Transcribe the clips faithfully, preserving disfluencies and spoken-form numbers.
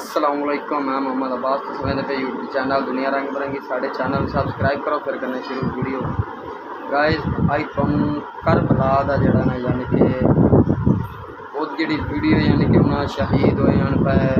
अस्सलाम वालेकुम, मैं मोहम्मद अब्बास। तो समझते पे यूट्यूब चैनल दुनिया रंग बिरंगी साढ़े चैनल सबसक्राइब करो फिर करने शुरू वीडियो गाइस। अज तुम करबला दा जेड़ा ना यानी कि वो जी वीडियो यानी कि उन्हें शहीद होए हैं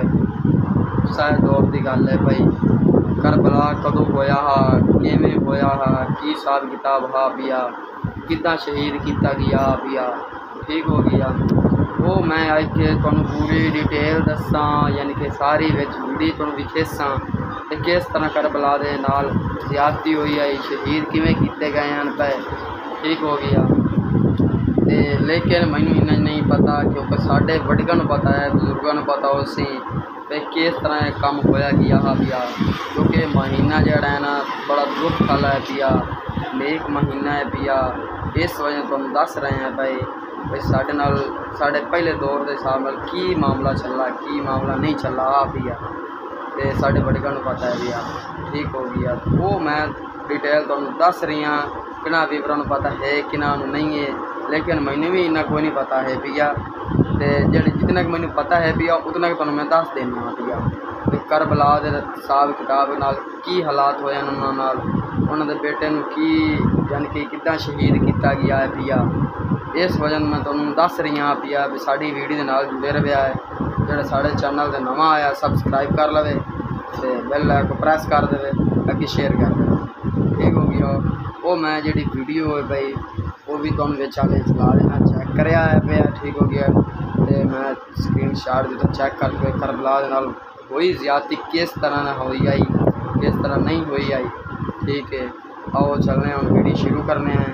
पे शायद दौर की गल है भाई। करबला कदों होया हा, किवें होया हा, की हिसाब किताब हा पिया, किद्दां शहीद किया गया पिया, ठीक हो गया वो मैं अज के तुहानूं पूरी डिटेल दसा यानी कि सारी विच वीडियो तुहानूं विखेसा कि किस तरह करबला दे नाल ज़्यादती हुई आई, शहीद किवें कीते गए हैं पे, ठीक हो गया। ते लेकिन मैनूं इन्ना नहीं पता क्योंकि साढ़े वड्डियां नूं पता है, बजुर्गों नूं पता हो सी ते किस तरह काम होया गया हा पिया। क्योंकि महीना जिहड़ा है ना बड़ा दुख वाला है पिया, नेक महीना है पिया। इस वजह तुहानूं दस रहे हैं भाई भाई साढ़े नाल साढ़े पहले दौर के हिसाब नाल की मामला चला, की मामला नहीं चला आ पिया, तो साढ़े वड्डियां नूं पता है पिया, ठीक हो गया। वो मैं डिटेल तुहानूं दस रही हाँ, किना विवरण पता है किना नूं नहीं है, लेकिन मैनूं भी इन्ना कोई नहीं पता है पिया। तो जेह्ड़े जितना कि मैनूं पता है पिया उतना कि तुहानूं मैं दस देना पिया कि करबला दे हिसाब किताब नाल की हालात होए उन्हां नाल, उन्हां दे बेटे नूं की यानी कि किद्दां शहीद किया गया है पिया। इस वजह मैं तुहानूं दस रही हाँ पिया भी साड़ी वीडियो के नाल जुड़े रहा है। जो साढ़े चैनल से नवा आया सबसक्राइब कर लवे, तो बेल को प्रेस कर दे, अगे शेयर कर दे, ठीक हो गया। वो मैं जी वीडियो है भाई वो भी तुहानूं विच आले चला देना, चैक कराया है पे, ठीक हो गया। तो मैं स्क्रीन शॉट दिता चैक करके करबला दे नाल होई ज़्यादती किस तरह ना होई आई, किस तरह नहीं हुई आई, ठीक है। आओ चलने हम वीडियो शुरू करने हैं।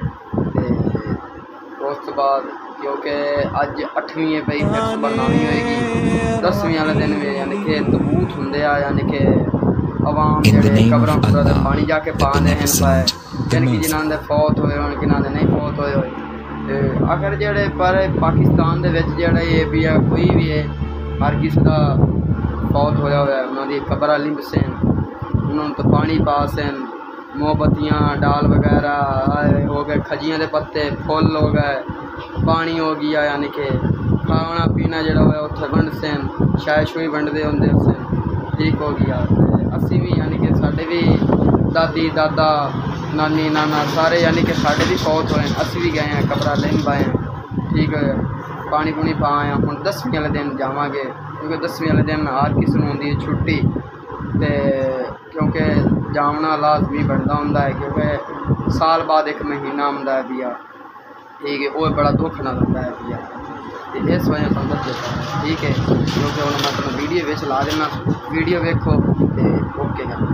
तो उस तो बाद क्योंकि अज अठवीं है पई फिर सुबह नौवीं होएगी, दसवीं वाले दिन में यानी कि तबूत होंगे आ, यानी कि आवाम जेह्ड़े कबरां कुबरां ते पानी जाके पाने हैं पाए, यानी कि जिन्हां दे फौत होए होण किन्हां दे नहीं फौत होए होए। तो अगर जेह्ड़े पर पाकिस्तान दे विच जेह्ड़ा ये भी है कोई भी है हर किसी का फौत होया होया उन्हां दी कबरां लिंबसेन, उन्होंने तो पानी पासन, मोमबत्तियाँ डाल वगैरह हो गए, खजियां दे पत्ते फुल हो गए, पानी हो गया, यानी कि खाना पीना जो है उत्थे वंडसन, शाय शुई वंडते होंगे उस, ठीक हो गया। असी भी यानी कि साढ़े भी दादी दादा नानी नाना सारे यानी कि साढ़े भी फौत होए, असी भी गए हैं कबरा लिंब आए हैं, ठीक है। पानी पुनी पा आए हैं। हुण दसवीं वाले दिन जावांगे क्योंकि दसवीं वाले दिन हर किसी नूं होंदी है छुट्टी, तो क्योंकि जामना लाजमी बनता होंदा है क्योंकि साल बाद एक महीना आंदा है पिया, ठीक है। वो बड़ा दुख ना होता है पिया, तो इस वजह से दस देता है, ठीक है। क्योंकि उन्हें मैं तुम वीडियो विच ला देना, वीडियो वेखो तो ओके गल।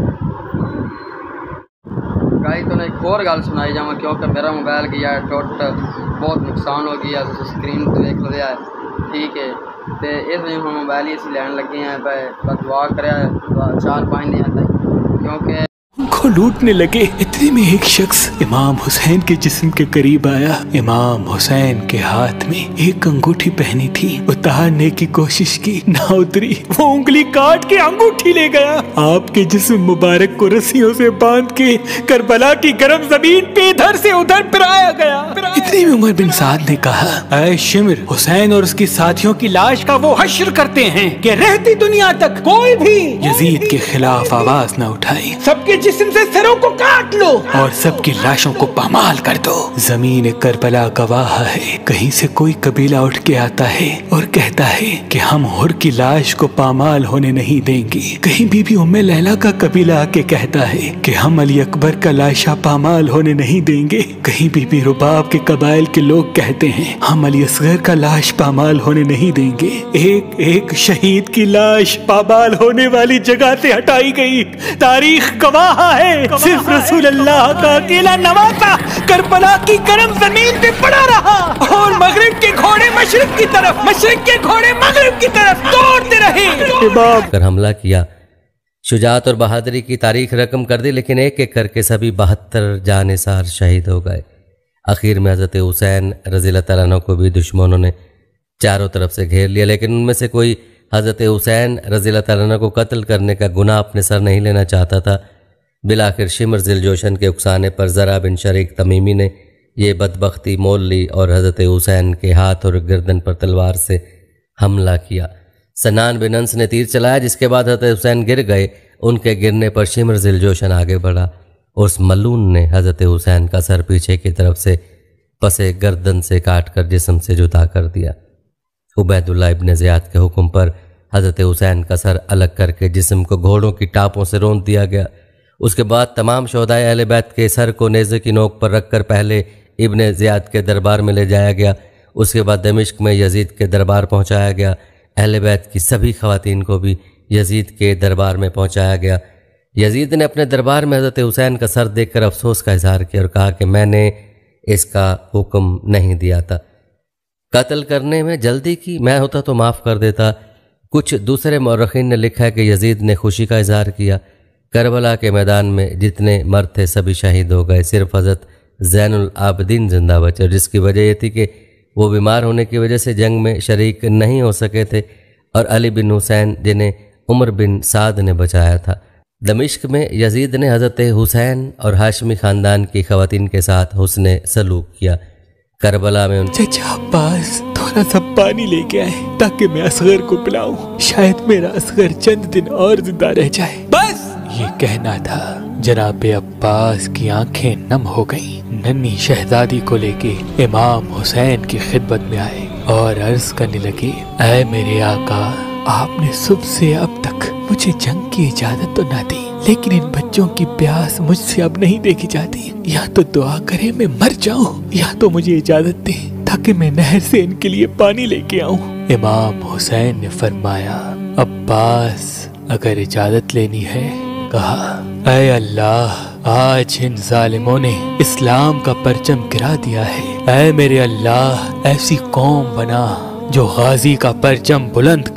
गाइस तो एक होर गल सुनाई जावां क्योंकि मेरा मोबाइल गया है टुट, बहुत नुकसान हो गया, तो स्क्रीन तो देख लिया है, ठीक है। तो इस वजह हम मोबाइल ही असीं लैन लगे हैं पे दुआ करे चार पाँच दिन तक क्योंकि को लूटने लगे। इतने में एक शख्स इमाम हुसैन के जिस्म के करीब आया। इमाम हुसैन के हाथ में एक अंगूठी पहनी थी, उतारने की कोशिश की, ना उतरी। वो उंगली काट के अंगूठी ले गया। आपके जिस्म मुबारक को रस्सियों से बांध के करबला की गर्म जमीन पे इधर से उधर फिराया गया। इतने में उमर बिन साद ने कहा, ऐ शिमर, हुसैन और उसकी साथियों की लाश का वो हश्र करते हैं कि रहती दुनिया तक कोई भी यजीद के खिलाफ आवाज न उठाए। सबके जिस्म से सिरों को काट लो और सबकी लाशों को पामाल कर दो। जमीन करबला गवाह है, कहीं से कोई कबीला उठ के आता है और कहता है कि हम हुर की लाश को पामाल होने नहीं देंगे। कहीं बीबी उम्मे लैला का कबीला आके कहता है कि हम अली अकबर का लाशा पामाल होने नहीं देंगे। कहीं बीबी रुबाब के कबाइल के लोग कहते हैं हम अली असगर का लाश पामाल होने नहीं देंगे। एक एक शहीद की लाश पामाल होने वाली जगह से हटाई गई। तारीख गवाह है, सिर्फ रसूल अल्लाह का अकेला नवासा करबला की गर्म जमीन पे पड़ा रहा और मगरिब के घोड़े मशरिक की तरफ, मशरिक के घोड़े मगरिब की तरफ दौड़ते रहे। कर हमला किया, शुजात और बहादुरी की तारीख रकम कर दी, लेकिन एक एक करके सभी बहत्तर जानिसार शहीद हो गए। आखिर में हजरत हुसैन रज़ियल्लाहु तआला अन्हु को भी दुश्मनों ने चारों तरफ से घेर लिया, लेकिन उनमें से कोई हजरत हुसैन रज़ियल्लाहु तआला अन्हु को कत्ल करने का गुनाह अपने सर नहीं लेना चाहता था। बिलाखिर शिमर ज़िलजोशन के उकसाने पर ज़रा बिन शरीक तमीमी ने यह बदबख्ती मोल ली और हजरत हुसैन के हाथ और गर्दन पर तलवार से हमला किया। سنان بن انس نے تیر چلایا، جس کے بعد حضرت حسین گر گئے۔ ان کے گرنے پر شمر ذی الجوشن آگے بڑھا اور اس ملعون نے حضرت حسین کا سر پیچھے کی طرف سے پسے گردن سے کاٹ کر جسم سے جدا کر دیا۔ عبید اللہ ابن زیاد کے حکم پر حضرت حسین کا سر الگ کر کے جسم کو گھوڑوں کی ٹاپوں سے روند دیا گیا۔ اس کے بعد تمام شہدائے اہل بیت کے سر کو نیزے کی نوک پر رکھ کر پہلے ابن زیاد کے دربار میں لے جایا گیا۔ اس کے بعد دمشق میں یزید کے دربار پہنچایا گیا۔ اہل بیت کی سبھی خواتین کو بھی یزید کے دربار میں پہنچایا گیا۔ یزید نے اپنے دربار میں حضرت حسین کا سر دیکھ کر افسوس کا اظہار کیا اور کہا کہ میں نے اس کا حکم نہیں دیا تھا، قتل کرنے میں جلدی کی، میں ہوتا تو معاف کر دیتا۔ کچھ دوسرے مورخین نے لکھا ہے کہ یزید نے خوشی کا اظہار کیا۔ کربلا کے میدان میں جتنے مرد تھے سبھی شہید ہو گئے، صرف حضرت زین العابدین زندہ بچے، جس کی وجہ یہ تھی کہ وہ بیمار ہونے کی وجہ سے جنگ میں شریک نہیں ہو سکے تھے، اور علی بن حسین جنہیں عمر بن سعد نے بچایا تھا۔ دمشق میں یزید نے حضرت حسین اور ہاشمی خاندان کی خواتین کے ساتھ حسن سلوک کیا۔ کربلا میں ان چچا عباس تھوڑا سا پانی لے کے آئے تاکہ میں اصغر کو پلاؤں، شاید میرا اصغر چند دن اور زندہ رہ جائے۔ بس یہ کہنا تھا، جناب عباس کی آنکھیں نم ہو گئیں۔ ننھی شہزادی کو لے کے امام حسین کی خدمت میں آئے اور عرض کرنے لگے، اے میرے آقا، آپ نے صبح سے اب تک مجھے جنگ کی اجازت تو نہ دی، لیکن ان بچوں کی پیاس مجھ سے اب نہیں دیکھی جاتی۔ یا تو دعا کرے میں مر جاؤں، یا تو مجھے اجازت دے تاکہ میں نہر سے ان کے لیے پانی لے کے آؤں۔ امام حسین نے فرمایا، عباس اگر اجازت لینی ہے، کہا، اے اللہ، آج ان ظالموں نے اسلام کا پرچم گرا دیا ہے۔ اے میرے اللہ، ایسی قوم بنا جو غازی کا پرچم بلند